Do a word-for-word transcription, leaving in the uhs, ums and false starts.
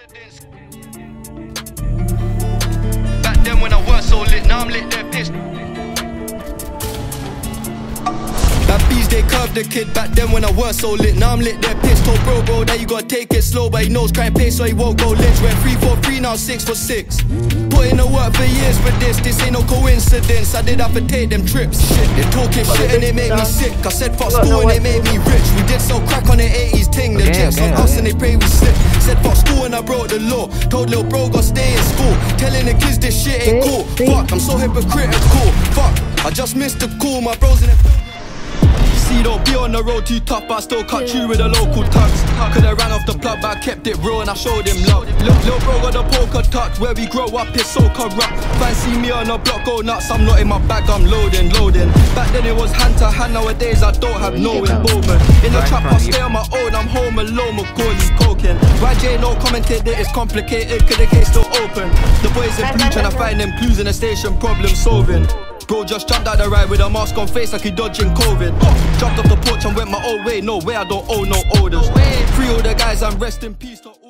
coincidence. Back then when I was so lit, now I'm lit, they're pissed. Bad bees, they curved the kid. Back then when I was so lit, now I'm lit, they're pissed. Told bro, bro, that you gotta take it slow, but he knows try and play so he won't go lynch. Went three for three, now six for six. Put in the work for years for this, this ain't no coincidence. I did have to take them trips. Shit, they talking shit and they make me sick. I said fuck school and they made me rich. We did sell crack on the eighties ting, the jets on us and they pray we slip. Said fuck school and I broke the law. Told little bro gotta stay in school. Telling the kids this shit ain't cool. Fuck, I'm so hypocritical. Fuck, I just missed the call, my bros in the see, don't be on the road too tough, but I still cut you with the local tugs. Could've ran off the plug, but I kept it real and I showed him love. Lil, lil bro got the poker touch, where we grow up is so corrupt. Fancy me on the block, go nuts, I'm not in my bag, I'm loading, loading. Back then it was hand to hand, nowadays I don't have no involvement. In the trap I stay on my own, I'm home alone, Macaulay's coking. Y J no commented that it's complicated, cause the case still open. The boys in blue trying to find them clues in the station, problem solving. Bro just jumped out the ride with a mask on face like he dodging COVID. Jumped off the porch and went my own way, no way I don't owe no orders. Free all the guys and rest in peace.